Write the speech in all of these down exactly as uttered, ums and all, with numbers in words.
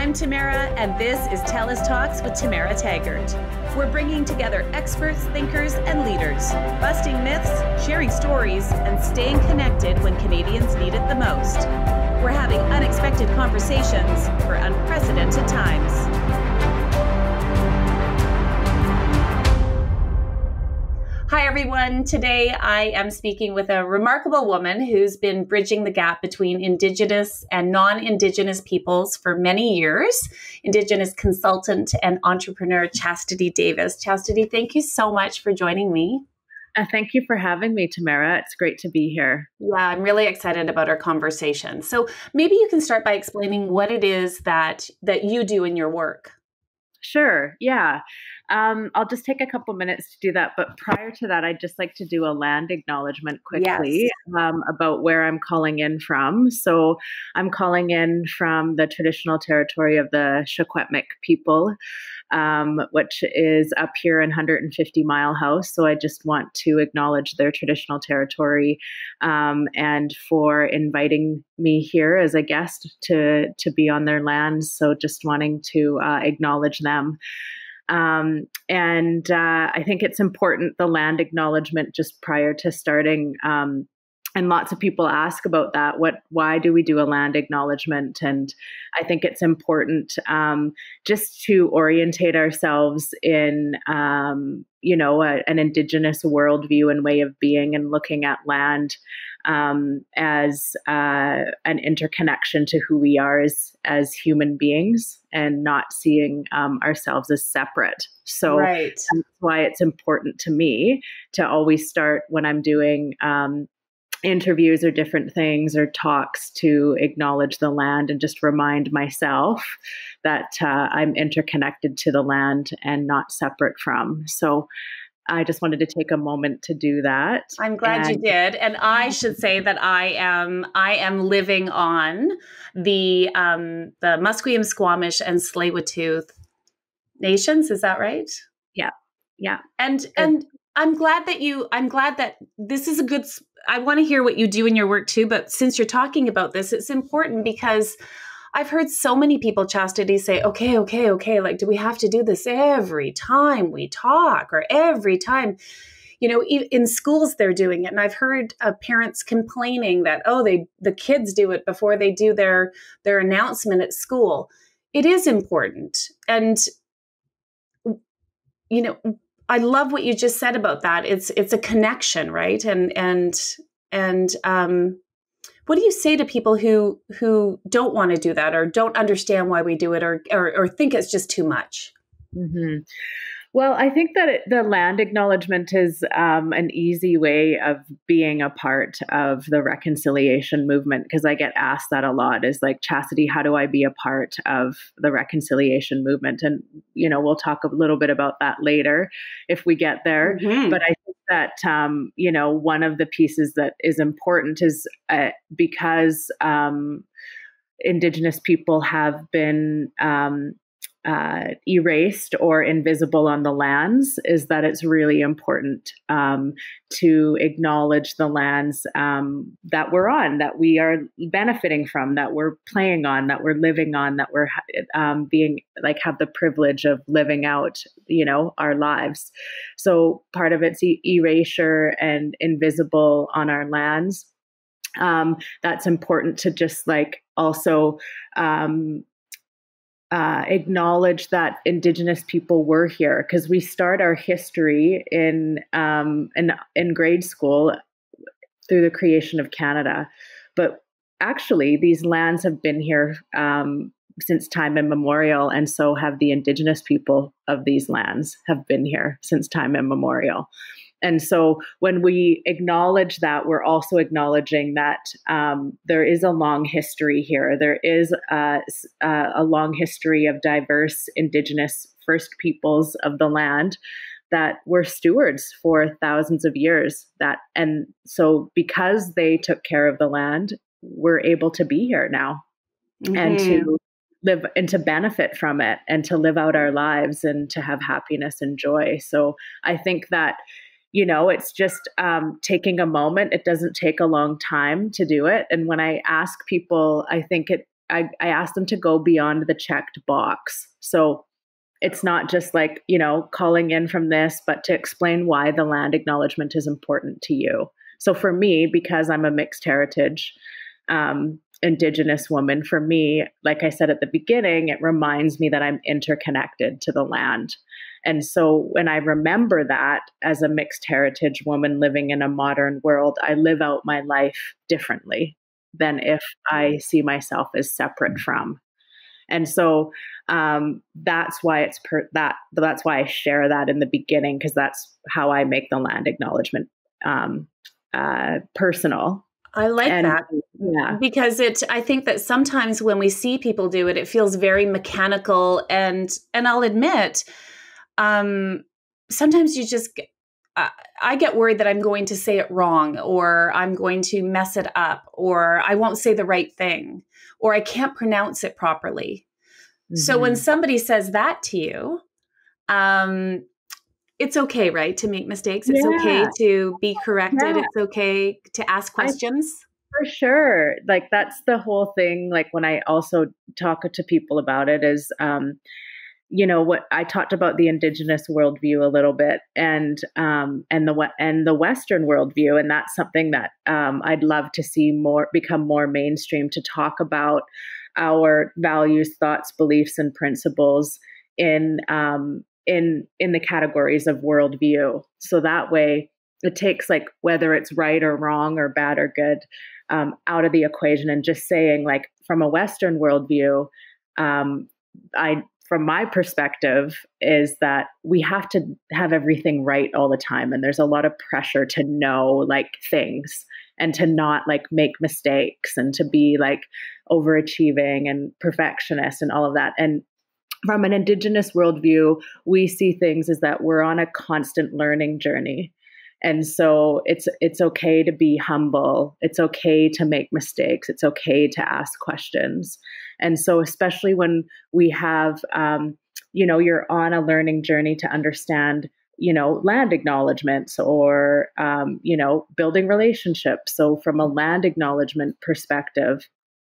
I'm Tamara, and this is TELUS Talks with Tamara Taggart. We're bringing together experts, thinkers, and leaders, busting myths, sharing stories, and staying connected when Canadians need it the most. We're having unexpected conversations for unprecedented times. Hi, everyone. Today, I am speaking with a remarkable woman who's been bridging the gap between Indigenous and non-Indigenous peoples for many years, Indigenous consultant and entrepreneur Chastity Davis. Chastity, thank you so much for joining me. Uh, thank you for having me, Tamara. It's great to be here. Yeah, I'm really excited about our conversation. So maybe you can start by explaining what it is that, that you do in your work. Sure. Yeah. Um, I'll just take a couple minutes to do that. But prior to that, I'd just like to do a land acknowledgement quickly Yes. um, about where I'm calling in from. So I'm calling in from the traditional territory of the Secwepemc people, um, which is up here in one hundred fifty Mile House. So I just want to acknowledge their traditional territory um, and for inviting me here as a guest to, to be on their lands. So just wanting to uh, acknowledge them. Um, and uh, I think it's important, the land acknowledgement just prior to starting. Um, and lots of people ask about that. What, why do we do a land acknowledgement? And I think it's important um, just to orientate ourselves in, um, you know, a, an Indigenous worldview and way of being and looking at land um, as uh, an interconnection to who we are as, as human beings and not seeing um, ourselves as separate. So Right. That's why it's important to me to always start when I'm doing um, interviews or different things or talks to acknowledge the land and just remind myself that uh, I'm interconnected to the land and not separate from. So I just wanted to take a moment to do that. I'm glad and- you did. And I should say that I am I am living on the um, the Musqueam, Squamish, and Tsleil-Waututh nations. Is that right? Yeah. Yeah. And and I'm glad that you I'm glad that this is a good I want to hear what you do in your work too, but since you're talking about this, it's important because I've heard so many people, Chastity, say, okay, okay, okay, like, do we have to do this every time we talk or every time? You know, in schools, they're doing it. And I've heard uh, parents complaining that, oh, they the kids do it before they do their, their announcement at school. It is important. And, you know, I love what you just said about that. It's it's a connection, right? And, and, and, um, what do you say to people who who don't want to do that or don't understand why we do it or or, or think it's just too much? Mm-hmm. Well, I think that it, the land acknowledgement is um, an easy way of being a part of the reconciliation movement, because I get asked that a lot is like, Chastity, how do I be a part of the reconciliation movement? And, you know, we'll talk a little bit about that later if we get there. Mm-hmm. But I think that, um, you know, one of the pieces that is important is uh, because um, Indigenous people have been um, Uh, erased or invisible on the lands, is that it's really important um, to acknowledge the lands um, that we're on, that we are benefiting from, that we're playing on, that we're living on, that we're um, being like have the privilege of living out, you know, our lives. So part of it's e- erasure and invisible on our lands. Um, that's important to just like also um, Uh, acknowledge that Indigenous people were here, because we start our history in, um, in in grade school through the creation of Canada. But actually, these lands have been here um, since time immemorial, and so have the Indigenous people of these lands have been here since time immemorial. And so when we acknowledge that, we're also acknowledging that um, there is a long history here. There is a, a long history of diverse Indigenous First Peoples of the land that were stewards for thousands of years. That and so because they took care of the land, we're able to be here now mm-hmm. and to live and to benefit from it and to live out our lives and to have happiness and joy. So I think that, you know, it's just um, taking a moment. It doesn't take a long time to do it. And when I ask people, I think it I, I ask them to go beyond the checked box. So it's not just like, you know, calling in from this, but to explain why the land acknowledgement is important to you. So for me, because I'm a mixed heritage, um, Indigenous woman, for me, like I said at the beginning, it reminds me that I'm interconnected to the land. And so when I remember that as a mixed heritage woman living in a modern world, I live out my life differently than if I see myself as separate from. And so um, that's why it's per- that that's why I share that in the beginning, because that's how I make the land acknowledgement um, uh, personal. I like and, that. Yeah. Because it, I think that sometimes when we see people do it, it feels very mechanical. And, and I'll admit, um, sometimes you just, uh, I get worried that I'm going to say it wrong, or I'm going to mess it up, or I won't say the right thing, or I can't pronounce it properly. Mm-hmm. So when somebody says that to you, um, it's okay, right, to make mistakes. It's yeah. okay to be corrected. Yeah. It's okay to ask questions. I, for sure. Like, that's the whole thing. Like, when I also talk to people about it is, um, you know, what I talked about the Indigenous worldview a little bit, and um, and the and the Western worldview, and that's something that um, I'd love to see more become more mainstream, to talk about our values, thoughts, beliefs, and principles in um, in in the categories of worldview. So that way, it takes like whether it's right or wrong or bad or good um, out of the equation, and just saying, like, from a Western worldview, um, I. From my perspective, is that we have to have everything right all the time. And there's a lot of pressure to know like things, and to not like make mistakes, and to be like overachieving and perfectionist and all of that. And from an Indigenous worldview, we see things as that we're on a constant learning journey. And so it's it's okay to be humble. It's okay to make mistakes. It's okay to ask questions. And so especially when we have, um, you know, you're on a learning journey to understand, you know, land acknowledgements, or, um, you know, building relationships. So from a land acknowledgement perspective,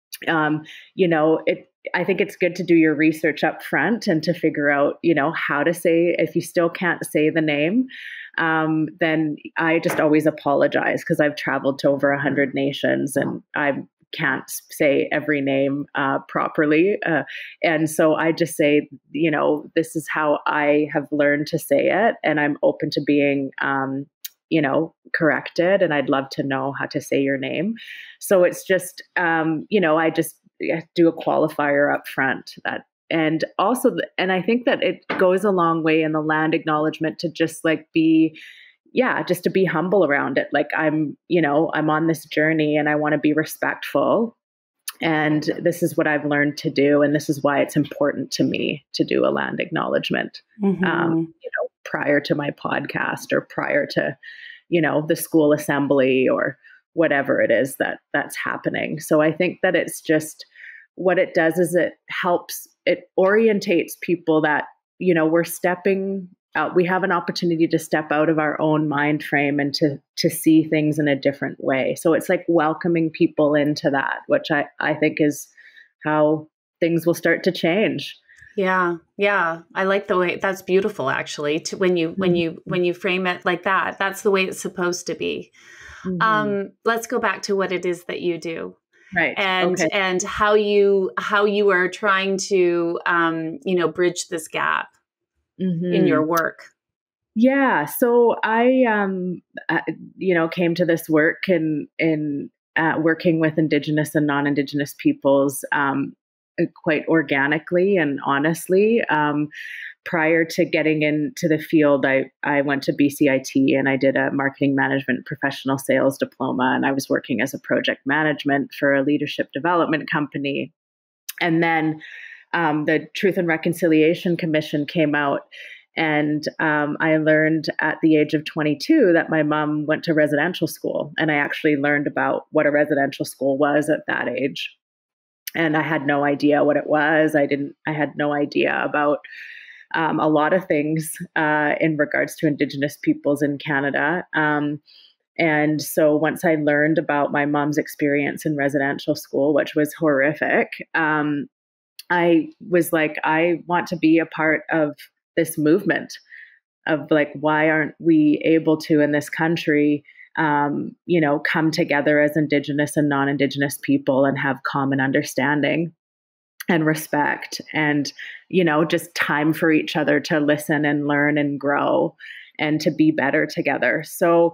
um, you know, it, I think it's good to do your research up front, and to figure out, you know, how to say, if you still can't say the name, um, then I just always apologize, because I've traveled to over a hundred nations, and I can't say every name uh, properly. Uh, and so I just say, you know, this is how I have learned to say it, and I'm open to being, um, you know, corrected, and I'd love to know how to say your name. So it's just, um, you know, I just do a qualifier up front. That, and also, and I think that it goes a long way in the land acknowledgement to just like be, yeah, just to be humble around it. Like, I'm, you know, I'm on this journey, and I want to be respectful. And this is what I've learned to do. And this is why it's important to me to do a land acknowledgement, mm-hmm. um, you know, prior to my podcast, or prior to, you know, the school assembly, or whatever it is that that's happening. So I think that it's just, what it does is it helps, it orientates people that, you know, we're stepping out, we have an opportunity to step out of our own mind frame, and to to see things in a different way. So it's like welcoming people into that, which I, I think is how things will start to change. Yeah. Yeah. I like the way, that's beautiful, actually, to when you, mm-hmm. when you, when you frame it like that. That's the way it's supposed to be. Mm-hmm. Um, let's go back to what it is that you do. Right. And, okay. and how you, how you are trying to, um, you know, bridge this gap mm-hmm. in your work. Yeah. So I, um, uh, you know, came to this work in, in, uh, working with Indigenous and non-Indigenous peoples, um, quite organically and honestly. Um, prior to getting into the field, I, I went to B C I T, and I did a marketing management professional sales diploma, and I was working as a project management for a leadership development company. And then um, the Truth and Reconciliation Commission came out, and um, I learned at the age of twenty-two that my mom went to residential school, and I actually learned about what a residential school was at that age. And I had no idea what it was. I didn't, I had no idea about um, a lot of things uh, in regards to Indigenous peoples in Canada. Um, And so once I learned about my mom's experience in residential school, which was horrific, um, I was like, I want to be a part of this movement of like, why aren't we able to in this country, um, you know, come together as Indigenous and non-Indigenous people and have common understanding and respect and, you know, just time for each other to listen and learn and grow and to be better together. So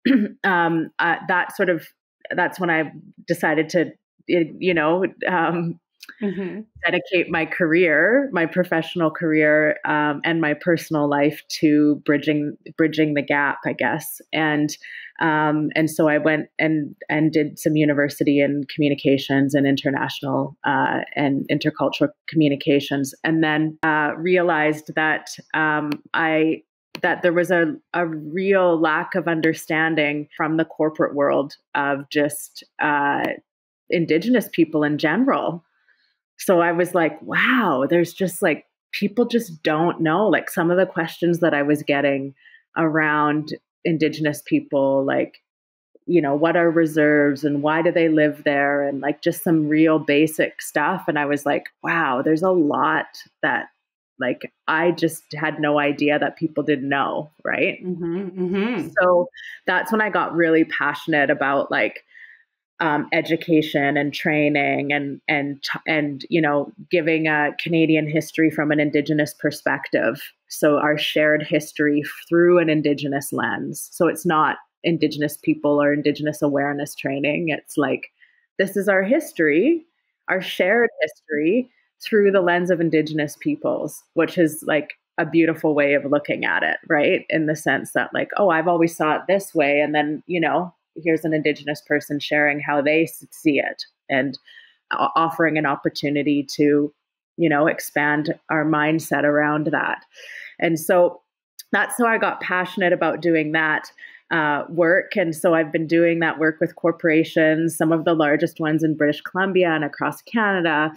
um, uh, that sort of, that's when I decided to, you know, um, mm-hmm. dedicate my career, my professional career, um, and my personal life to bridging, bridging the gap, I guess. And, um, and so I went and, and did some university in communications and international, uh, and intercultural communications. And then, uh, realized that, um, I, that there was a, a real lack of understanding from the corporate world of just, uh, Indigenous people in general. So I was like, wow, there's just like, people just don't know, like some of the questions that I was getting around Indigenous people, like, you know, what are reserves and why do they live there? And like just some real basic stuff. And I was like, wow, there's a lot that like, I just had no idea that people didn't know. Right. Mm-hmm, mm-hmm. So that's when I got really passionate about like, Um, education and training and, and, and, you know, giving a Canadian history from an Indigenous perspective. So our shared history through an Indigenous lens. So it's not Indigenous people or Indigenous awareness training. It's like, this is our history, our shared history through the lens of Indigenous peoples, which is like a beautiful way of looking at it, right? In the sense that like, oh, I've always saw it this way. And then, you know, here's an Indigenous person sharing how they see it and offering an opportunity to, you know, expand our mindset around that. And so that's how I got passionate about doing that uh, work. And so I've been doing that work with corporations, some of the largest ones in British Columbia and across Canada.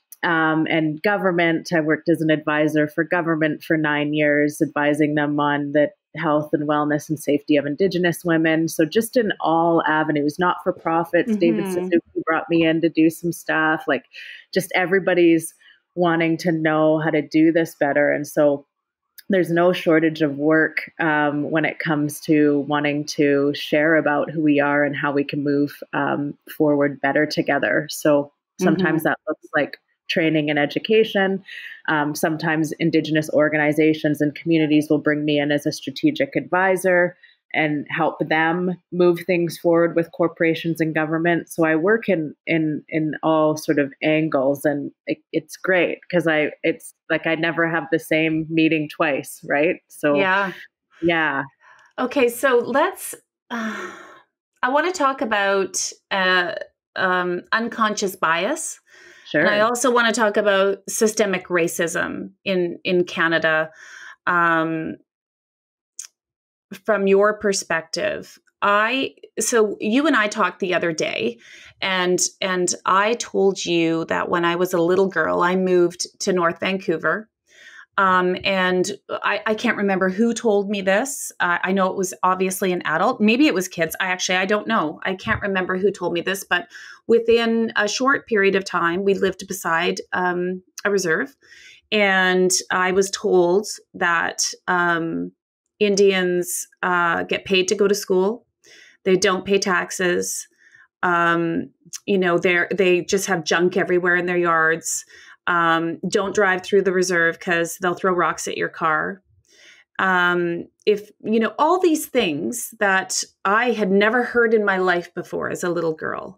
Um, and government, I worked as an advisor for government for nine years, advising them on the health and wellness and safety of Indigenous women. So just in all avenues, not for profits. Mm-hmm. David Suzuki brought me in to do some stuff, like just everybody's wanting to know how to do this better. And so there's no shortage of work um, when it comes to wanting to share about who we are and how we can move um, forward better together. So sometimes mm-hmm. that looks like training and education. Um, sometimes Indigenous organizations and communities will bring me in as a strategic advisor and help them move things forward with corporations and government. So I work in in in all sort of angles, and it, it's great because I it's like I never have the same meeting twice, right? So yeah, yeah. Okay, so let's. Uh, I want to talk about uh, um, unconscious bias. Sure. And I also want to talk about systemic racism in, in Canada. Um, from your perspective, I, so you and I talked the other day, and, and I told you that when I was a little girl, I moved to North Vancouver. Um, and I, I can't remember who told me this. Uh, I know it was obviously an adult. Maybe it was kids. I actually, I don't know. I can't remember who told me this, but within a short period of time, we lived beside um, a reserve. And I was told that um, Indians uh, get paid to go to school. They don't pay taxes. Um, you know, they're, they just have junk everywhere in their yards. Um, don't drive through the reserve because they'll throw rocks at your car. Um, if, you know, all these things that I had never heard in my life before as a little girl.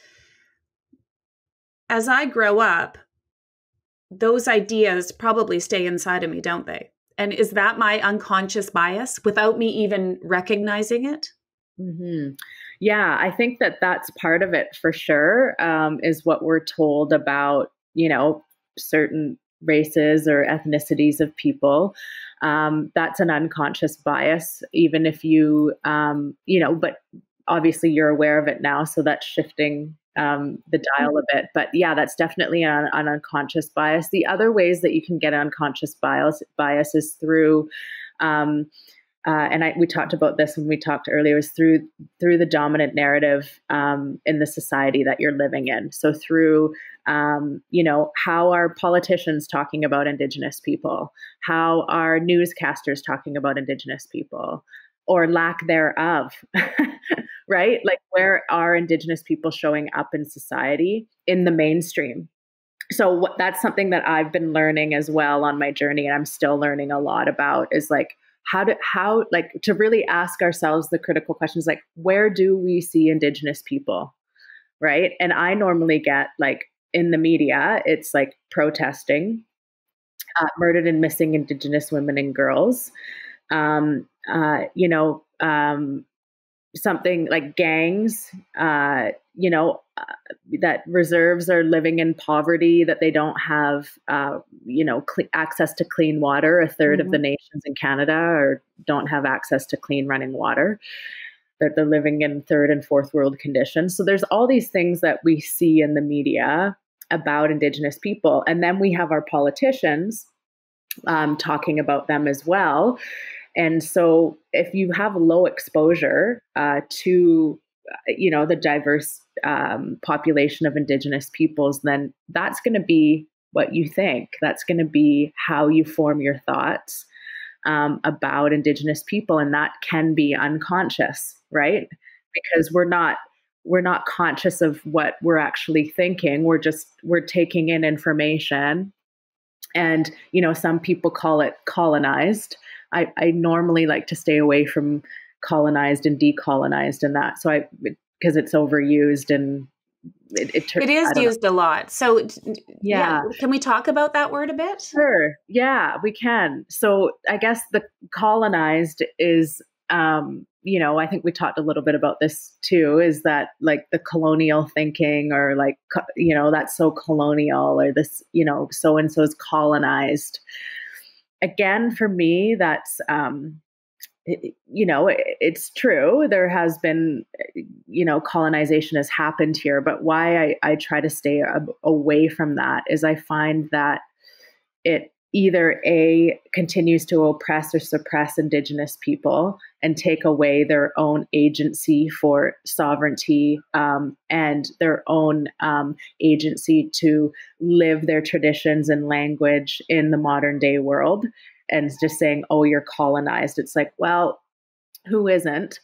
As I grow up, those ideas probably stay inside of me, don't they? And is that my unconscious bias without me even recognizing it? Mm-hmm. Yeah, I think that that's part of it for sure, um, is what we're told about, you know, certain races or ethnicities of people. Um, that's an unconscious bias, even if you, um, you know, but obviously you're aware of it now. So that's shifting um, the dial a bit. But yeah, that's definitely an, an unconscious bias. The other ways that you can get unconscious bias, bias is through um, uh, and I, we talked about this when we talked earlier, is through through the dominant narrative um, in the society that you're living in. So through, um, you know, how are politicians talking about Indigenous people? How are newscasters talking about Indigenous people? Or lack thereof, right? Like, where are Indigenous people showing up in society in the mainstream? So what, that's something that I've been learning as well on my journey, and I'm still learning a lot about, is like how to how like to really ask ourselves the critical questions, like, where do we see Indigenous people, right? And I normally get, like, in the media, it's like protesting, uh, murdered and missing Indigenous women and girls. Um, uh, you know, um, something like gangs, uh, you know, uh, that reserves are living in poverty, that they don't have, uh, you know, cl- access to clean water. A third mm-hmm. of the nations in Canada or don't have access to clean running water. That they're living in third and fourth world conditions. So there's all these things that we see in the media about Indigenous people. And then we have our politicians um, talking about them as well. And so if you have low exposure uh, to, you know, the diverse um, population of Indigenous peoples, then that's going to be what you think. That's going to be how you form your thoughts um, about Indigenous people. And that can be unconscious, right? Because we're not we're not conscious of what we're actually thinking. We're just we're taking in information. And, you know, some people call it colonized. I, I normally like to stay away from colonized and decolonized and that. So I, because it's overused and it, it, it is used know. a lot. So yeah. yeah. Can we talk about that word a bit? Sure. Yeah, we can. So I guess the colonized is, um, you know, I think we talked a little bit about this too, is that like the colonial thinking, or like, you know, that's so colonial, or this, you know, so-and-so is colonized. Again, for me, that's, um, it, you know, it, it's true. There has been, you know, colonization has happened here. But why I, I try to stay ab- away from that is I find that it either A, continues to oppress or suppress Indigenous people and take away their own agency for sovereignty um, and their own um, agency to live their traditions and language in the modern day world. And just saying, oh, you're colonized. It's like, well, who isn't?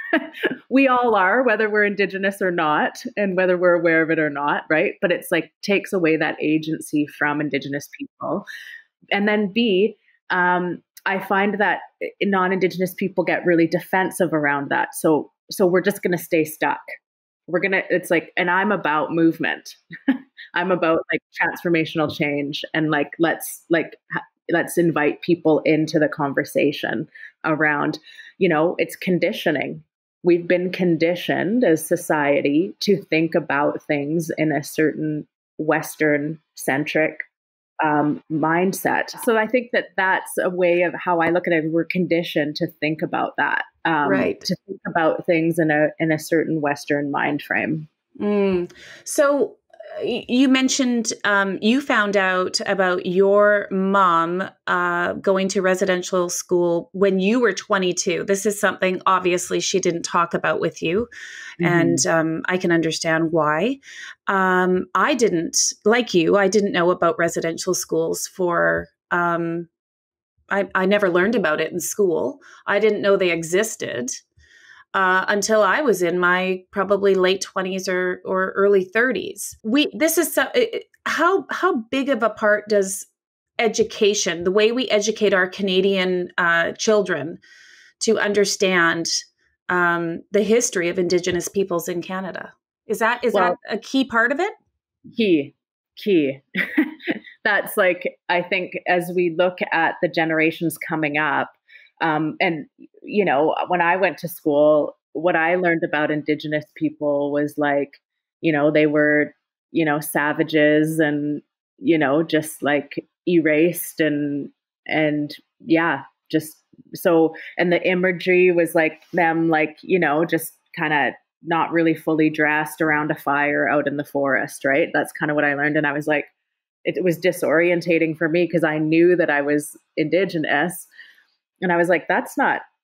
We all are, whether we're Indigenous or not, and whether we're aware of it or not, right? But it's like takes away that agency from Indigenous people. And then B, um, I find that non-Indigenous people get really defensive around that. So, so we're just going to stay stuck. We're going to, it's like, and I'm about movement. I'm about like transformational change, and like, let's like, let's invite people into the conversation around, you know, it's conditioning. We've been conditioned as society to think about things in a certain Western centric um, mindset. So I think that that's a way of how I look at it. We're conditioned to think about that, um, right? To think about things in a in a certain Western mind frame. Mm. So you mentioned um, you found out about your mom uh, going to residential school when you were twenty-two. This is something obviously she didn't talk about with you, mm-hmm. and um, I can understand why. Um, I didn't, like you, I didn't know about residential schools for, um, I, I never learned about it in school. I didn't know they existed. Uh, until I was in my probably late twenties or or early thirties. We this is so, it, how how big of a part does education, the way we educate our Canadian uh, children to understand um, the history of Indigenous peoples in Canada, is that is well, that a key part of it? Key, key. That's like, I think as we look at the generations coming up. Um, and, you know, when I went to school, what I learned about Indigenous people was like, you know, they were, you know, savages and, you know, just like erased and, and yeah, just so, and the imagery was like them, like, you know, just kind of not really fully dressed around a fire out in the forest, right? That's kind of what I learned. And I was like, it, it was disorientating for me because I knew that I was Indigenous. And I was like, that's not,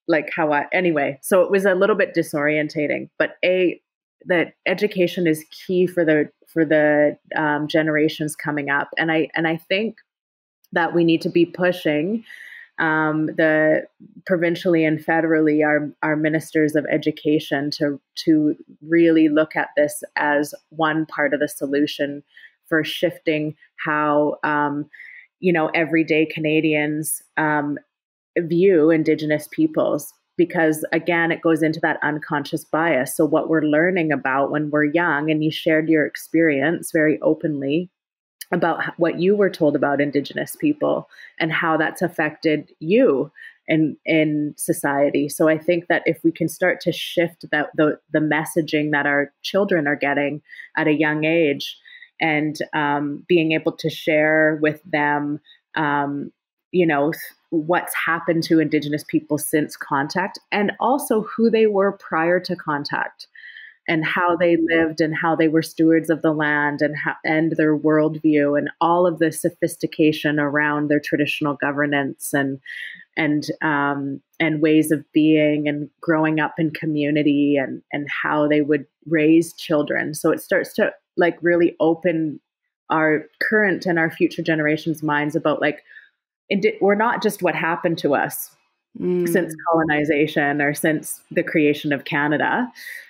like how I, anyway, so it was a little bit disorientating, but a, that education is key for the, for the um, generations coming up. And I, and I think that we need to be pushing um, the provincially and federally, our, our ministers of education to, to really look at this as one part of the solution for shifting how, um, you know, everyday Canadians um, view Indigenous peoples. Because again, it goes into that unconscious bias. So what we're learning about when we're young, and you shared your experience very openly about what you were told about Indigenous people and how that's affected you in, in society. So I think that if we can start to shift that the, the messaging that our children are getting at a young age, and um, being able to share with them, um, you know, what's happened to Indigenous people since contact, and also who they were prior to contact, and how they lived, and how they were stewards of the land, and how, and their worldview, and all of the sophistication around their traditional governance, and and um, and ways of being, and growing up in community, and and how they would raise children. So it starts to like really open our current and our future generations' minds about like, it, we're not just what happened to us mm. since colonization or since the creation of Canada.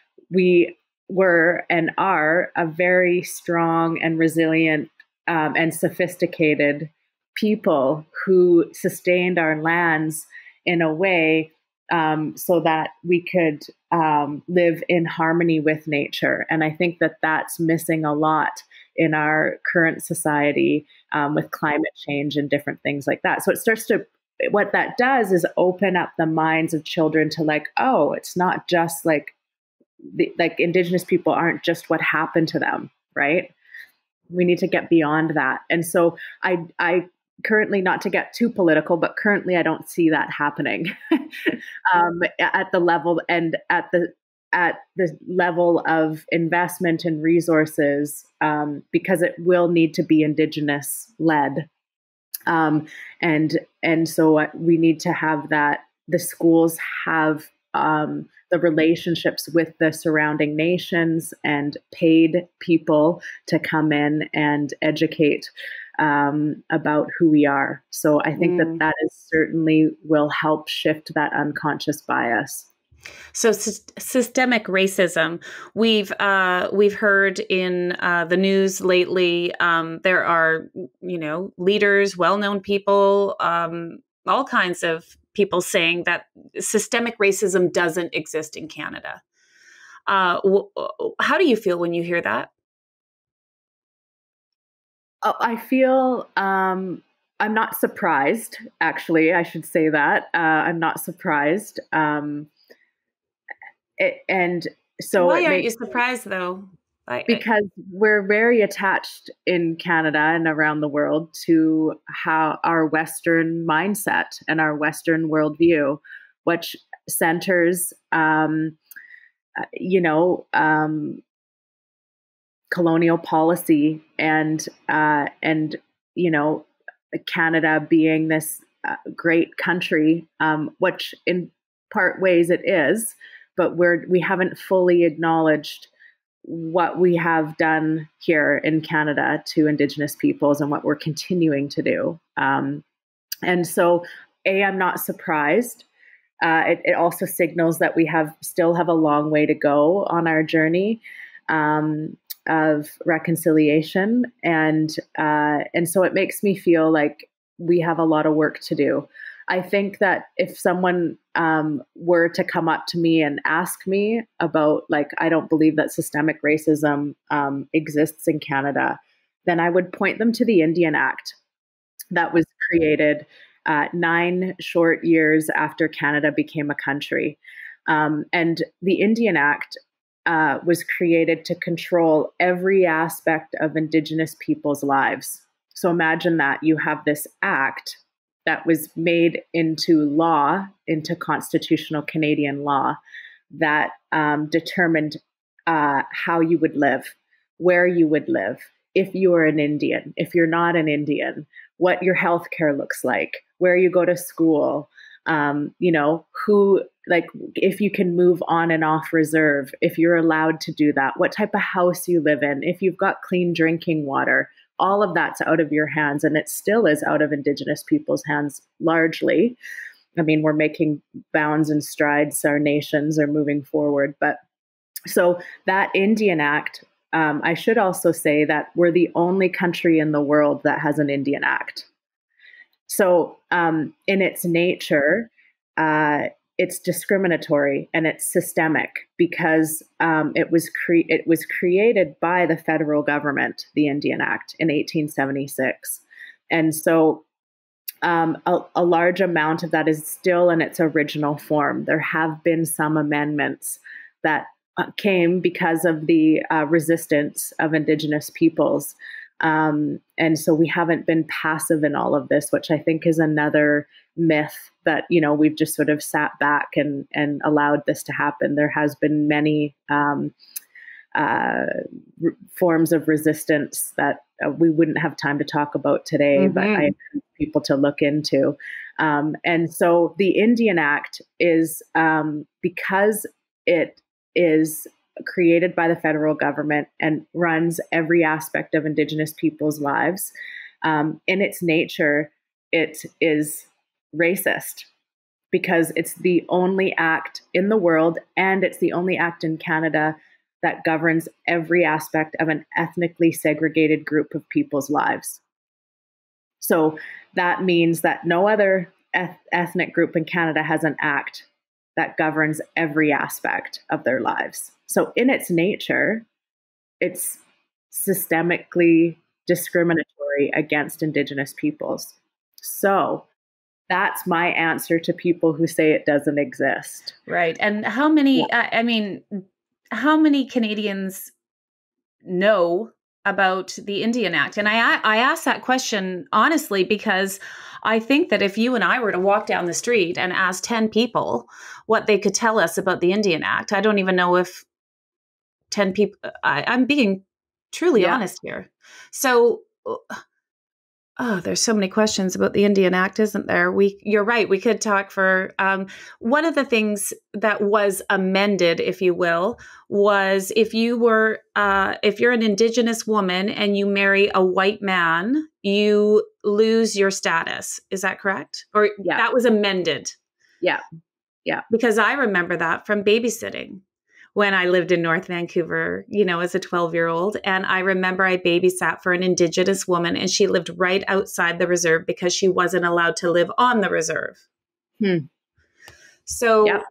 We were and are a very strong and resilient um, and sophisticated people who sustained our lands in a way um, so that we could um, live in harmony with nature. And I think that that's missing a lot in our current society um, with climate change and different things like that. So it starts to, what that does is open up the minds of children to like, oh, it's not just like, the, like Indigenous people aren't just what happened to them, right? We need to get beyond that. And so I, I currently, not to get too political, but currently I don't see that happening um, at the level and at the at the level of investment and resources, um, because it will need to be Indigenous led. Um, and and so we need to have that, the schools have um, the relationships with the surrounding nations and paid people to come in and educate um, about who we are. So I think mm. that that is certainly will help shift that unconscious bias. So sy- systemic racism, we've uh, we've heard in uh, the news lately. Um, there are, you know, leaders, well-known people, um, all kinds of people saying that systemic racism doesn't exist in Canada. Uh, w- how do you feel when you hear that? Oh, I feel um, I'm not surprised. Actually, I should say that uh, I'm not surprised. Um, It, and so why it aren't makes, you surprised though? I, because I, we're very attached in Canada and around the world to how our Western mindset and our Western worldview, which centers, um, you know, um, colonial policy and uh, and you know, Canada being this uh, great country, um, which in part ways it is. But we're, we haven't fully acknowledged what we have done here in Canada to Indigenous peoples and what we're continuing to do. Um, and so, A, I'm not surprised. Uh, it, it also signals that we have still have a long way to go on our journey um, of reconciliation. And, uh, and so it makes me feel like we have a lot of work to do. I think that if someone um, were to come up to me and ask me about, like, I don't believe that systemic racism um, exists in Canada, then I would point them to the Indian Act that was created uh, nine short years after Canada became a country. Um, and the Indian Act uh, was created to control every aspect of Indigenous people's lives. So imagine that you have this act that was made into law, into constitutional Canadian law, that um, determined uh, how you would live, where you would live, if you are an Indian, if you're not an Indian, what your healthcare looks like, where you go to school, um, you know, who, like, if you can move on and off reserve, if you're allowed to do that, what type of house you live in, if you've got clean drinking water, all of that's out of your hands. And it still is out of Indigenous people's hands largely. I mean, we're making bounds and strides. Our nations are moving forward. But so that Indian Act, um, I should also say that we're the only country in the world that has an Indian Act. So um, in its nature, uh, it's discriminatory and it's systemic because um, it was cre- it was created by the federal government, the Indian Act, in eighteen seventy-six. And so um, a, a large amount of that is still in its original form. There have been some amendments that uh, came because of the uh, resistance of Indigenous peoples. Um, and so we haven't been passive in all of this, which I think is another myth that, you know, we've just sort of sat back and, and allowed this to happen. There has been many um, uh, r- forms of resistance that uh, we wouldn't have time to talk about today, mm-hmm. but I encourage people to look into. Um, and so the Indian Act is um, because it is created by the federal government and runs every aspect of Indigenous people's lives. Um, in its nature, it is racist because it's the only act in the world and it's the only act in Canada that governs every aspect of an ethnically segregated group of people's lives. So that means that no other eth- ethnic group in Canada has an act that governs every aspect of their lives. So in its nature, it's systemically discriminatory against Indigenous peoples. So that's my answer to people who say it doesn't exist. Right. And how many, Yeah. I mean, how many Canadians know about the Indian Act? And I I ask that question honestly because I think that if you and I were to walk down the street and ask ten people what they could tell us about the Indian Act, I don't even know if ten people, I, I'm being truly Yeah. honest here. So, oh, there's so many questions about the Indian Act, isn't there? We, you're right. We could talk for, um, one of the things that was amended, if you will, was if you were, uh, if you're an Indigenous woman and you marry a white man, you lose your status. Is that correct? Or Yeah. that was amended? Yeah. Yeah. Because I remember that from babysitting when I lived in North Vancouver, you know, as a twelve-year-old. And I remember I babysat for an Indigenous woman and she lived right outside the reserve because she wasn't allowed to live on the reserve. Hmm. So, yeah.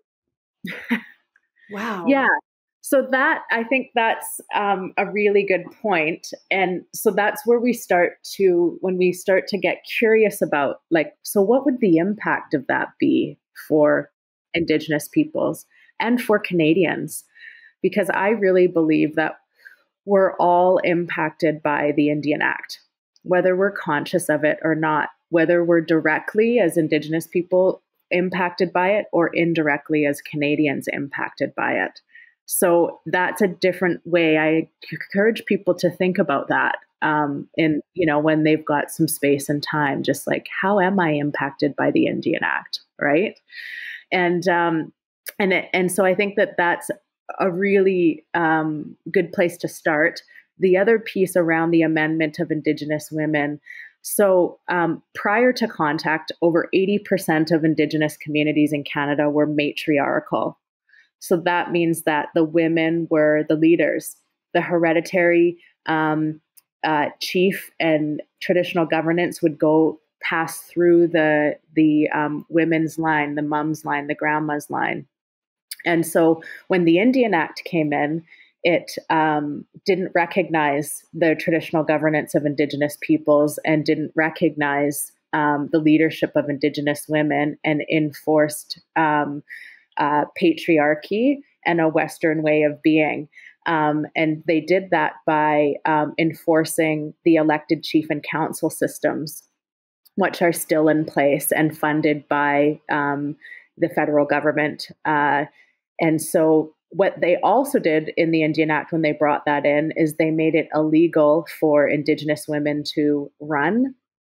Wow. Yeah. So that, I think that's um, a really good point. And so that's where we start to, when we start to get curious about, like, so what would the impact of that be for Indigenous peoples and for Canadians? Because I really believe that we're all impacted by the Indian Act, whether we're conscious of it or not, whether we're directly as Indigenous people impacted by it or indirectly as Canadians impacted by it. So that's a different way. I encourage people to think about that um, in, you know, when they've got some space and time, just like, how am I impacted by the Indian Act, right? And um, and it, and so I think that that's a really um, good place to start. The other piece around the amendment of Indigenous women. So um, prior to contact, over eighty percent of Indigenous communities in Canada were matriarchal. So that means that the women were the leaders. The hereditary um, uh, chief and traditional governance would go pass through the the um, women's line, the mom's line, the grandma's line. And so when the Indian Act came in, it um, didn't recognize the traditional governance of Indigenous peoples and didn't recognize um, the leadership of Indigenous women and enforced um, uh, patriarchy and a Western way of being. Um, and they did that by um, enforcing the elected chief and council systems, which are still in place and funded by um, the federal government. Uh, and so what they also did in the Indian Act when they brought that in is they made it illegal for Indigenous women to run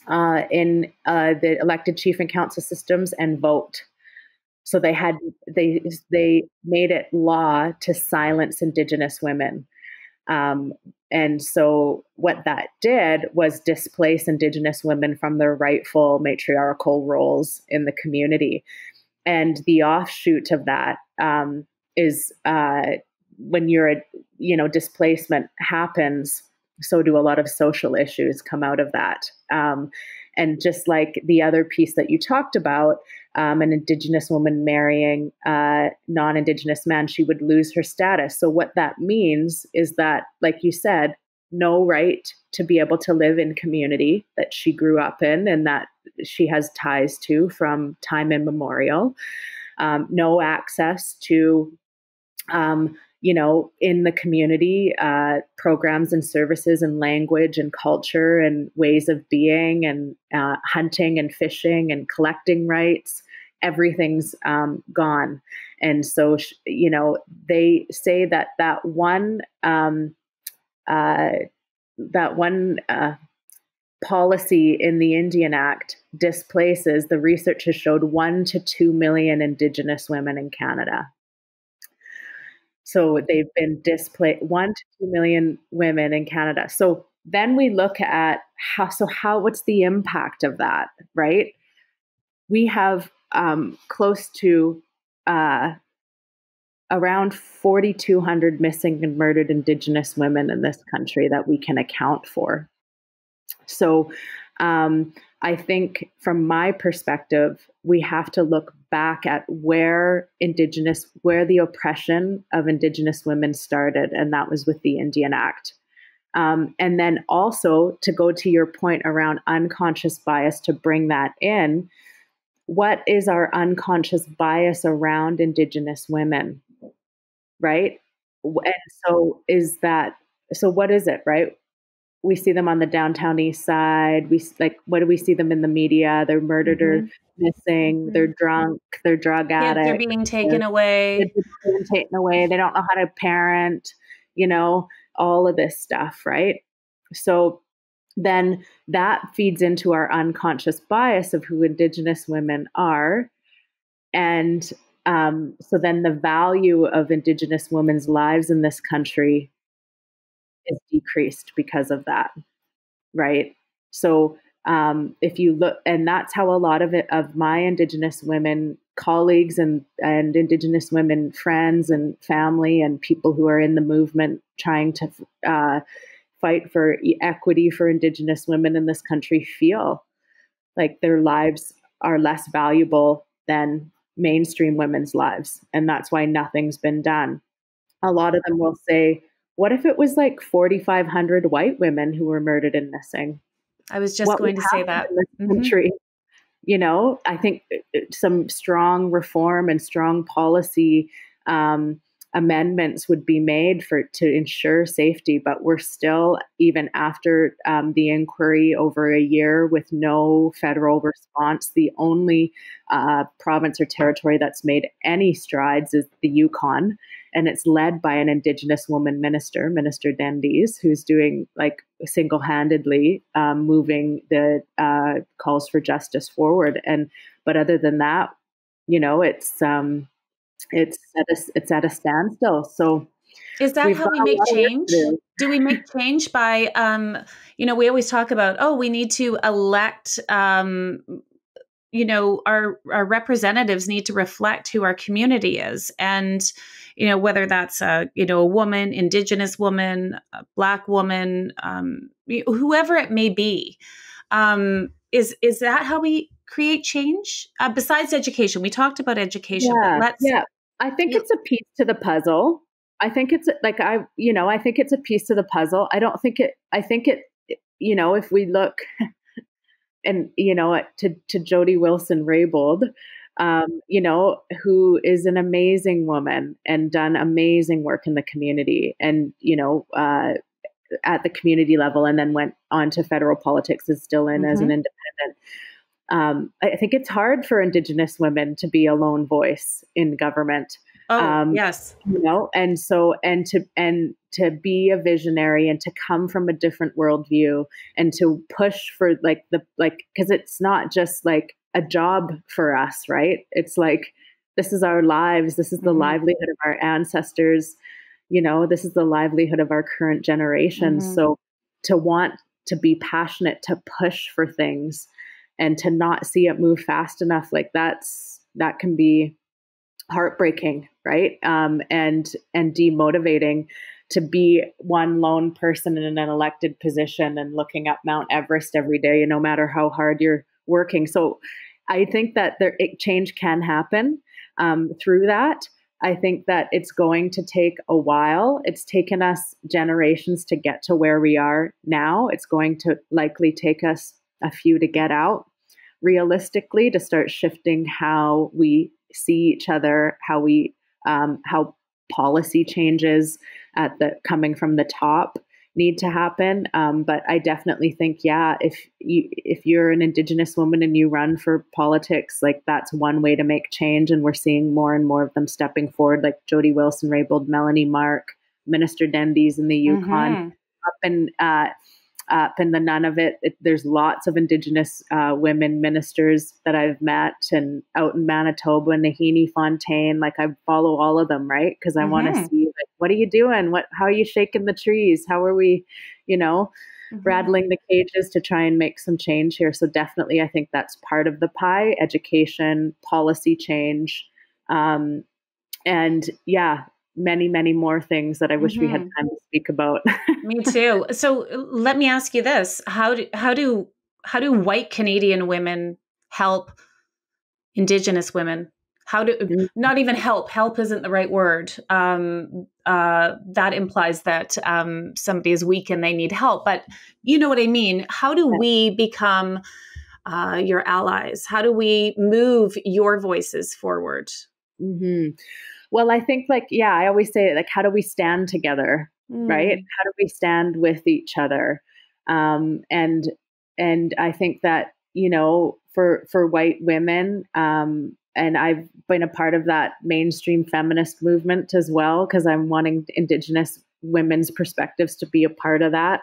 uh, in uh, the elected chief and council systems and vote. So they had they they made it law to silence Indigenous women. Um, and so what that did was displace Indigenous women from their rightful matriarchal roles in the community. And the offshoot of that um, is uh, when you're, a, you know, displacement happens, so do a lot of social issues come out of that. Um, and just like the other piece that you talked about, um, an Indigenous woman marrying a non-Indigenous man, she would lose her status. So what that means is that, like you said, no right to be able to live in community that she grew up in and that she has ties to from time immemorial. Um, no access to, um, you know, in the community, uh, programs and services and language and culture and ways of being and uh, hunting and fishing and collecting rights. Everything's um, gone. And so, you know, they say that that one, um, uh, that one uh, policy in the Indian Act displaces, the research has showed, one to two million Indigenous women in Canada. So they've been displaced, one to two million women in Canada. So then we look at how, so how, what's the impact of that, right? We have um, close to uh, around four thousand two hundred missing and murdered Indigenous women in this country that we can account for. So um, I think from my perspective, we have to look back at where Indigenous, where the oppression of Indigenous women started, and that was with the Indian Act. Um, and then also to go to your point around unconscious bias, to bring that in, what is our unconscious bias around Indigenous women, right? And so is that, so what is it, right? We see them on the downtown east side. We like, what do we see them in the media? They're murdered mm-hmm. or missing. Mm-hmm. They're drunk. They're drug addicts. They're being taken they're, away. They're being taken away. They don't know how to parent, you know, all of this stuff, right? So then that feeds into our unconscious bias of who Indigenous women are. And um, so then the value of Indigenous women's lives in this country is decreased because of that, right? So um, if you look, and that's how a lot of it, of my Indigenous women colleagues and, and Indigenous women friends and family and people who are in the movement trying to uh, fight for equity for Indigenous women in this country feel like their lives are less valuable than mainstream women's lives. And that's why nothing's been done. A lot of them will say, what if it was like forty-five hundred white women who were murdered and missing? I was just what going to say that. In this mm-hmm. country? You know, I think some strong reform and strong policy um, amendments would be made for to ensure safety, but we're still, even after um, the inquiry over a year with no federal response, the only uh, province or territory that's made any strides is the Yukon, and it's led by an Indigenous woman minister, Minister Dendies, who's doing like single-handedly um, moving the uh, calls for justice forward. And but other than that, you know, it's um, It's at a, it's at a standstill. So is that how we make change? Do. do we make change by, um, you know, we always talk about, oh, we need to elect, um, you know, our, our representatives need to reflect who our community is. And, you know, whether that's a, you know, a woman, Indigenous woman, a Black woman, um, whoever it may be. Um, is, is that how we create change? Uh, besides education, we talked about education, yeah, but let's, yeah. I think yeah. it's a piece to the puzzle. I think it's like, I, you know, I think it's a piece to the puzzle. I don't think it, I think it, you know, if we look and, you know, to, to Jody Wilson-Raybould, um, you know, who is an amazing woman and done amazing work in the community and, you know, uh, at the community level, and then went on to federal politics, is still in mm-hmm. as an independent. Um, I think it's hard for Indigenous women to be a lone voice in government. Oh, Um, yes. you know, and so, and to, and to be a visionary and to come from a different worldview and to push for like the, like, cause it's not just like a job for us, right? It's like, this is our lives. This is the Mm-hmm. livelihood of our ancestors. You know, this is the livelihood of our current generations. Mm-hmm. So to want to be passionate, to push for things and to not see it move fast enough, like that's, that can be heartbreaking, right? Um, and and demotivating to be one lone person in an elected position and looking up Mount Everest every day, no matter how hard you're working. So I think that there it, change can happen um, through that. I think that it's going to take a while. It's taken us generations to get to where we are now. It's going to likely take us a few to get out realistically, to start shifting how we see each other, how we, um, how policy changes at the coming from the top need to happen. Um, but I definitely think, yeah, if you if you're an Indigenous woman and you run for politics, like that's one way to make change. And we're seeing more and more of them stepping forward, like Jody Wilson-Raybould, Melanie Mark, Minister Dendy's in the Yukon, Mm-hmm. up in uh, up in the Nunavut. It, there's lots of Indigenous uh, women ministers that I've met, and out in Manitoba, Nahini Fontaine. Like I follow all of them, right? Because I want to Mm-hmm. see, like, what are you doing? What, how are you shaking the trees? How are we, you know, Mm-hmm. rattling the cages to try and make some change here? So definitely, I think that's part of the pie: education, policy change, um, and yeah, many, many more things that I wish we had Mm-hmm. time to speak about. Me too. So uh, let me ask you this: How do how do how do white Canadian women help Indigenous women? How do not even help? Help isn't the right word. Um, uh, that implies that um, somebody is weak and they need help. But you know what I mean. How do we become uh, your allies? How do we move your voices forward? Mm-hmm. Well, I think like, yeah, I always say like, how do we stand together? Right? Mm. How do we stand with each other? Um, and, and I think that, you know, for, for white women, um, and I've been a part of that mainstream feminist movement as well, because I'm wanting Indigenous women's perspectives to be a part of that.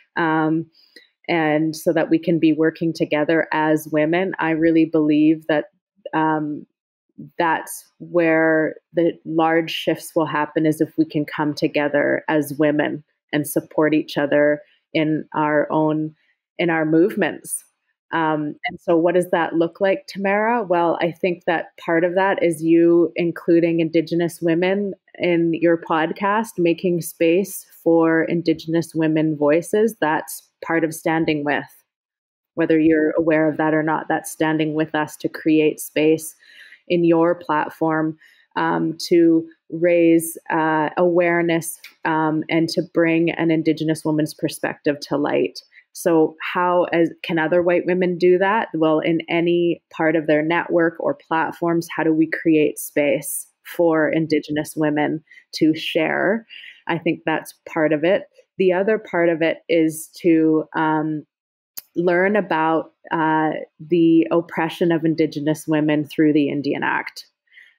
Um, and so that we can be working together as women. I really believe that, um, that's where the large shifts will happen, is if we can come together as women and support each other in our own, in our movements. Um, and so what does that look like, Tamara? Well, I think that part of that is you including Indigenous women in your podcast, making space for Indigenous women voices. That's part of standing with, whether you're aware of that or not. That's standing with us to create space in your platform, um, to raise uh, awareness, um, and to bring an Indigenous woman's perspective to light. So how as, can other white women do that? Well, in any part of their network or platforms, how do we create space for Indigenous women to share? I think that's part of it. The other part of it is to um, learn about uh, the oppression of Indigenous women through the Indian Act.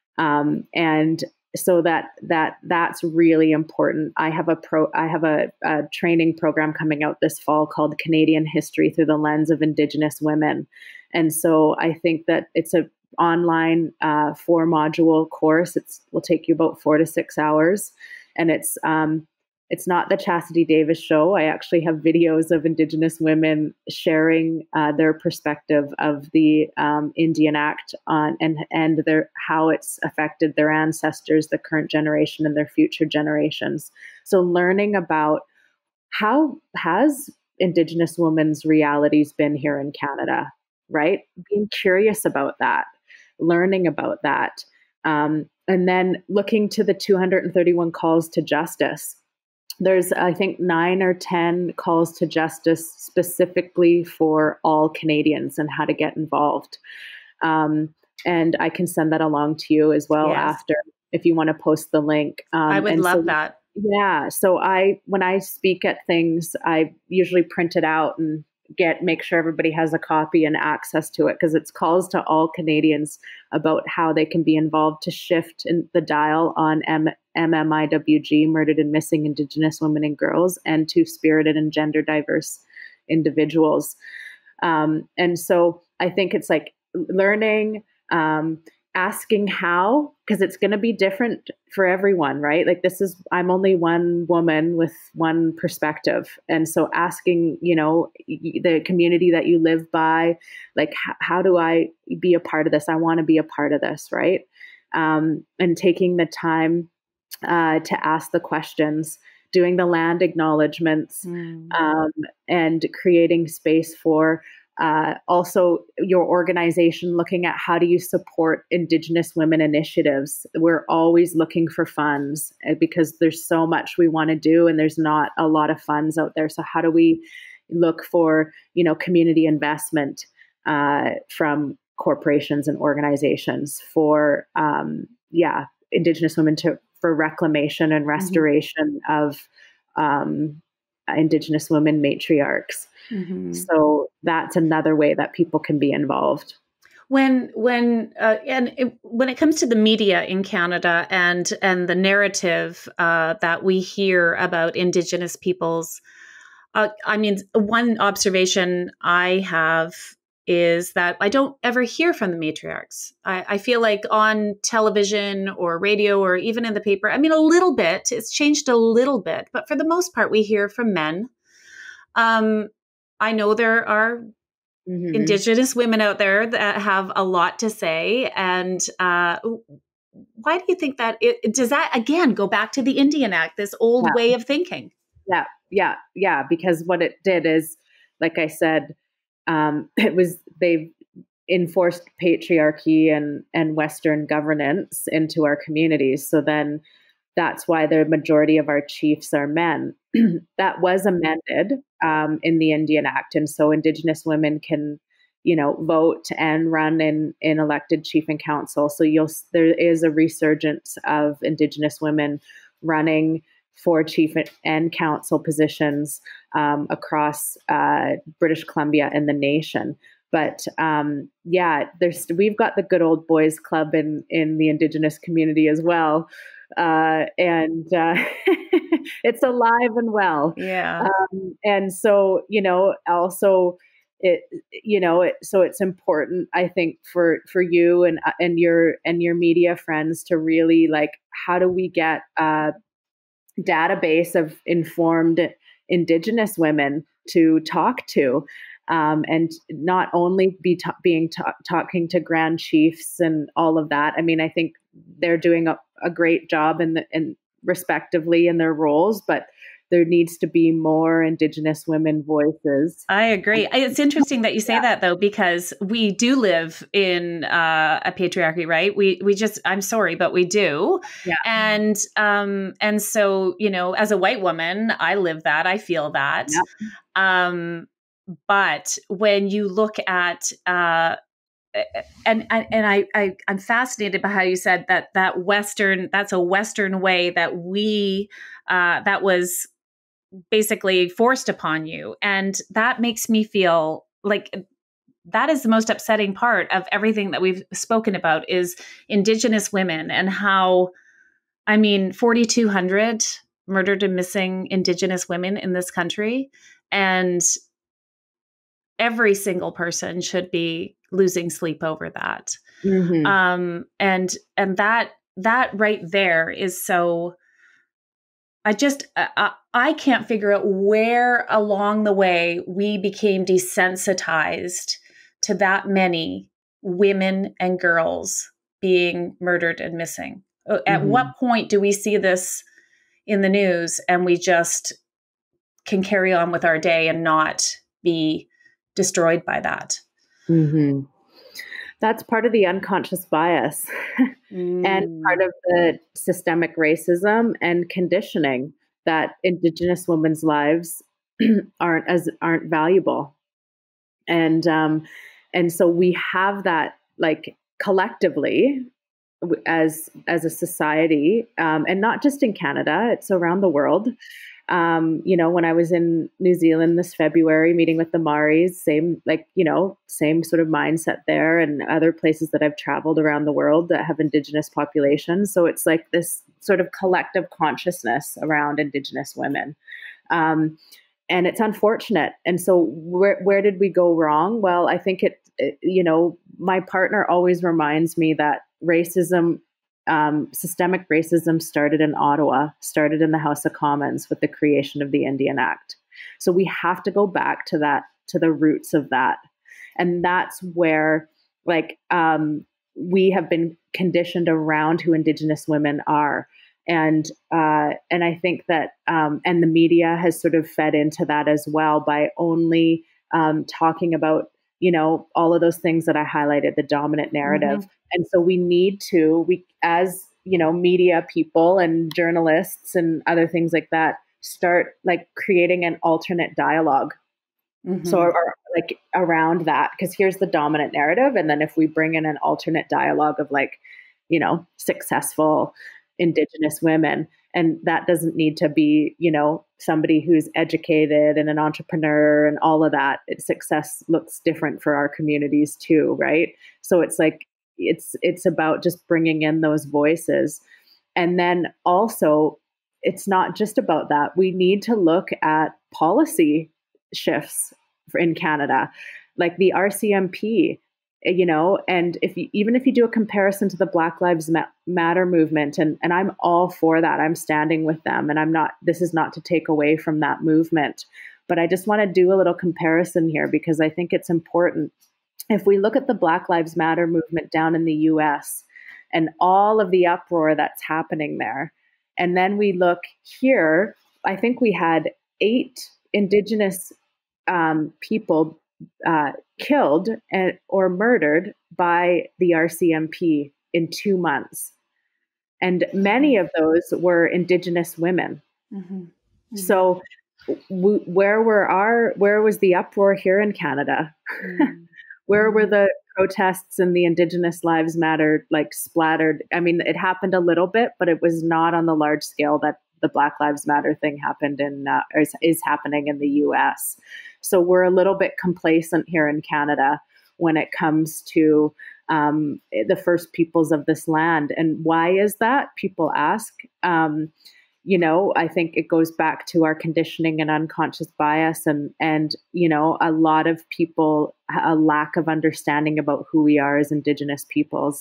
Um, and so that that that's really important. I have a pro I have a, a training program coming out this fall called Canadian History Through the Lens of Indigenous Women. And so I think that it's a online uh, four module course. It's will take you about four to six hours. And it's um, it's not the Chastity Davis show. I actually have videos of Indigenous women sharing uh, their perspective of the um, Indian Act on and and their how it's affected their ancestors, the current generation, and their future generations. So learning about how has Indigenous women's realities been here in Canada, right? Being curious about that, learning about that, um, and then looking to the two hundred thirty-one calls to justice. There's, I think, nine or ten calls to justice specifically for all Canadians and how to get involved. Um, and I can send that along to you as well Yes. after, if you want to post the link. Um, I would and love so, that. Yeah. So I, when I speak at things, I usually print it out and get make sure everybody has a copy and access to it, because it's calls to all Canadians about how they can be involved to shift in the dial on M- MMIWG, murdered and missing Indigenous women and girls, and two-spirited and gender diverse individuals. Um, and so I think it's like learning, um, asking how, because it's going to be different for everyone, right? Like this is, I'm only one woman with one perspective. And so asking, you know, the community that you live by, like, h- how do I be a part of this? I want to be a part of this, right? Um, and taking the time uh, to ask the questions, doing the land acknowledgements, mm. um, and creating space for uh, also your organization looking at how do you support Indigenous women initiatives. We're always looking for funds because there's so much we want to do and there's not a lot of funds out there. So how do we look for, you know, community investment uh, from corporations and organizations for, um, yeah, Indigenous women to for reclamation and restoration mm-hmm. of um, Indigenous women matriarchs. Mm-hmm. So that's another way that people can be involved. When when uh, and it, when it comes to the media in Canada and and the narrative uh, that we hear about Indigenous peoples, uh, I mean, one observation I have is that I don't ever hear from the matriarchs. I, I feel like on television or radio or even in the paper, I mean, a little bit, it's changed a little bit, but for the most part, we hear from men. Um, I know there are mm-hmm. Indigenous women out there that have a lot to say. And uh, why do you think that it, does that, again, go back to the Indian Act, this old yeah. way of thinking? Yeah, yeah, yeah. Because what it did is, like I said, um, it was, they've enforced patriarchy and, and Western governance into our communities. So then that's why the majority of our chiefs are men. That was amended um, in the Indian Act. And so Indigenous women can, you know, vote and run in, in elected chief and council. So you'll, there is a resurgence of Indigenous women running for chief and council positions um, across uh, British Columbia and the nation. But um, yeah, there's we've got the good old boys club in in the Indigenous community as well, uh, and uh, it's alive and well. Yeah, um, and so you know, also it you know, it, so it's important, I think, for for you and and your and your media friends to really like, how do we get a database of informed Indigenous women to talk to? Um, and not only be ta- being ta- talking to grand chiefs and all of that. I mean, I think they're doing a, a great job in the in respectively in their roles, but there needs to be more Indigenous women voices. I agree. It's interesting that you say yeah. that, though, because we do live in uh, a patriarchy, right? We we just, I'm sorry, but we do. Yeah. And um, and so, you know, as a white woman, I live that. I feel that. Yeah. Um, but when you look at uh, and and I, I I'm fascinated by how you said that that Western that's a Western way that we uh, that was basically forced upon you, and that makes me feel like that is the most upsetting part of everything that we've spoken about is Indigenous women and how, I mean, forty-two hundred murdered and missing Indigenous women in this country, and every single person should be losing sleep over that. Mm-hmm. Um, and, and that, that right there is so, I just, I, I can't figure out where along the way we became desensitized to that many women and girls being murdered and missing. At mm-hmm. what point do we see this in the news and we just can carry on with our day and not be destroyed by that? Mm-hmm. That's part of the unconscious bias mm. and part of the systemic racism and conditioning that Indigenous women's lives aren't as aren't valuable. And um, and so we have that like collectively as as a society, um, and not just in Canada, it's around the world. Um, you know, when I was in New Zealand this February, meeting with the Maoris, same, like, you know, same sort of mindset there, and other places that I've traveled around the world that have Indigenous populations. So it's like this sort of collective consciousness around Indigenous women. Um, and it's unfortunate. And so where, where did we go wrong? Well, I think it, it you know, my partner always reminds me that racism, Um, systemic racism started in Ottawa, started in the House of Commons with the creation of the Indian Act. So we have to go back to that, to the roots of that. And that's where, like, um, we have been conditioned around who Indigenous women are. And uh, and I think that, um, and the media has sort of fed into that as well by only um, talking about, you know, all of those things that I highlighted, the dominant narrative. Mm-hmm. And so we need to, we as, you know, media people and journalists and other things like that, start like creating an alternate dialogue. Mm-hmm. So or, or like around that, because here's the dominant narrative. And then if we bring in an alternate dialogue of like, you know, successful Indigenous women, and that doesn't need to be, you know, somebody who's educated and an entrepreneur and all of that. It, success looks different for our communities too, right? So it's like, it's it's about just bringing in those voices. And then also, it's not just about that. We need to look at policy shifts for, in Canada, like the R C M P, you know, and if you, even if you do a comparison to the Black Lives Matter movement, and, and I'm all for that, I'm standing with them, and I'm not, this is not to take away from that movement, but I just want to do a little comparison here because I think it's important. If we look at the Black Lives Matter movement down in the U S and all of the uproar that's happening there, and then we look here, I think we had eight Indigenous um, people uh, killed and, or murdered by the R C M P in two months. And many of those were Indigenous women. Mm-hmm. Mm-hmm. So w- where were our, where was the uproar here in Canada? Mm-hmm. Where were the protests and the Indigenous Lives Matter like splattered? I mean, it happened a little bit, but it was not on the large scale that the Black Lives Matter thing happened in, uh, is, is happening in the U S. So we're a little bit complacent here in Canada when it comes to um, the First Peoples of this land. And why is that? People ask. Um, You know, I think it goes back to our conditioning and unconscious bias and, and, you know, a lot of people, a lack of understanding about who we are as Indigenous peoples.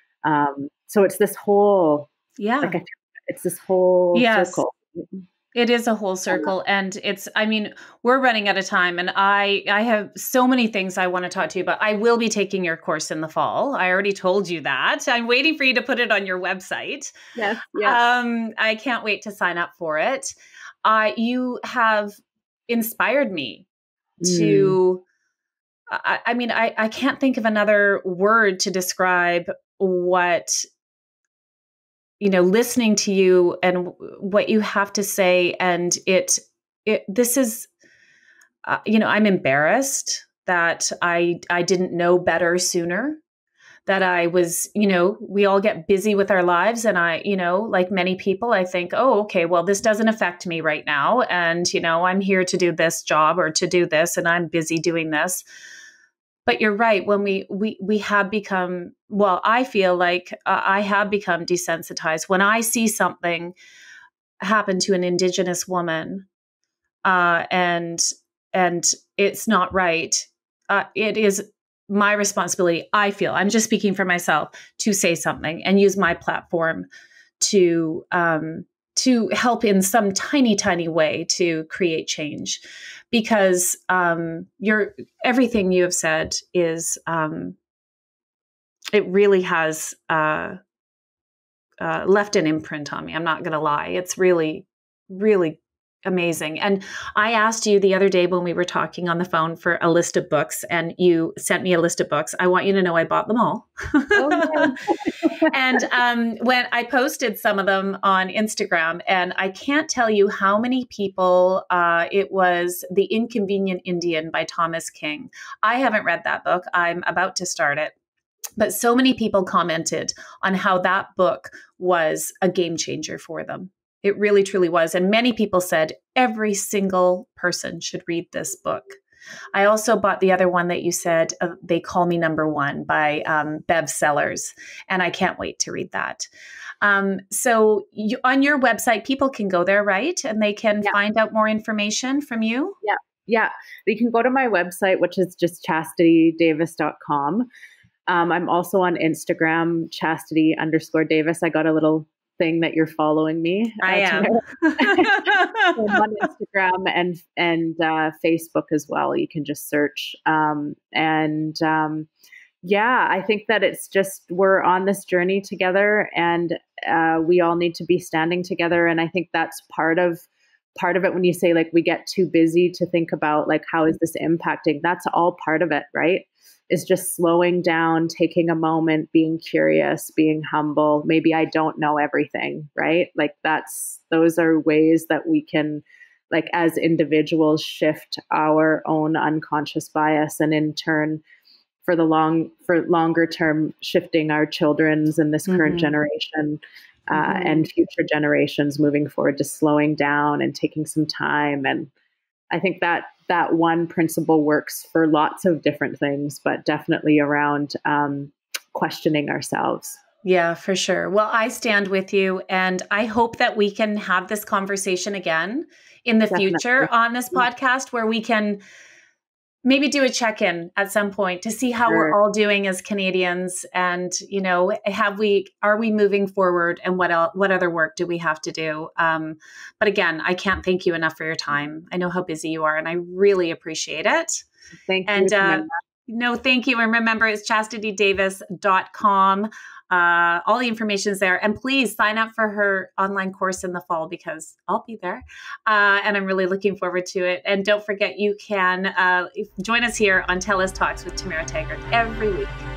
Um, so it's this whole, yeah, like a, it's this whole yes. circle. It is a whole circle. And it's, I mean, we're running out of time, and I, I have so many things I want to talk to you about. I will be taking your course in the fall. I already told you that. I'm waiting for you to put it on your website. Yes. Yeah. Um, I can't wait to sign up for it. Uh, you have inspired me mm. to, I, I mean, I, I can't think of another word to describe what, you know, listening to you and what you have to say. And it, it, this is, uh, you know, I'm embarrassed that I, I didn't know better sooner, that I was, you know, we all get busy with our lives. And I, you know, like many people, I think, oh, okay, well, this doesn't affect me right now. And, you know, I'm here to do this job or to do this, and I'm busy doing this. But you're right. When we we we have become, well, I feel like uh, I have become desensitized. When I see something happen to an Indigenous woman, uh, and and it's not right, uh, it is my responsibility. I feel, I'm just speaking for myself, to say something and use my platform to um, to help in some tiny, tiny way to create change. Because um, you're, everything you have said is, um, it really has uh, uh, left an imprint on me. I'm not going to lie. It's really, really amazing. And I asked you the other day when we were talking on the phone for a list of books, and you sent me a list of books. I want you to know I bought them all. Oh, and um, when I posted some of them on Instagram, and I can't tell you how many people, uh, it was The Inconvenient Indian by Thomas King. I haven't read that book. I'm about to start it. But so many people commented on how that book was a game changer for them. It really, truly was. And many people said every single person should read this book. I also bought the other one that you said, uh, They Call Me Number One by um, Bev Sellers, and I can't wait to read that. Um, so you, on your website, people can go there, right? And they can Yeah. find out more information from you? Yeah. Yeah. You can go to my website, which is just chastity davis dot com. Um, I'm also on Instagram, chastity underscore Davis. I got a little thing that you're following me. I uh, am. So I'm on Instagram and and uh, Facebook as well. You can just search. Um, and um, yeah, I think that it's just we're on this journey together, and uh, we all need to be standing together. And I think that's part of part of it. When you say like we get too busy to think about like how is this impacting, that's all part of it, right? Is just slowing down, taking a moment, being curious, being humble. Maybe I don't know everything, right? Like that's, those are ways that we can, like as individuals, shift our own unconscious bias, and in turn, for the long, for longer term, shifting our children's and this mm-hmm. current generation uh, mm-hmm. and future generations moving forward, to slowing down and taking some time. And I think that that one principle works for lots of different things, but definitely around um, questioning ourselves. Yeah, for sure. Well, I stand with you, and I hope that we can have this conversation again in the definitely. future on this podcast, where we can maybe do a check-in at some point to see how sure. we're all doing as Canadians, and, you know, have we, are we moving forward, and what else, what other work do we have to do? Um, but again, I can't thank you enough for your time. I know how busy you are, and I really appreciate it. Thank you. And, uh, no, thank you. And remember, it's chastity davis dot com. Uh, all the information is there. And please sign up for her online course in the fall, because I'll be there. Uh, and I'm really looking forward to it. And don't forget, you can uh, join us here on TELUS Talks with Tamara Taggart every week.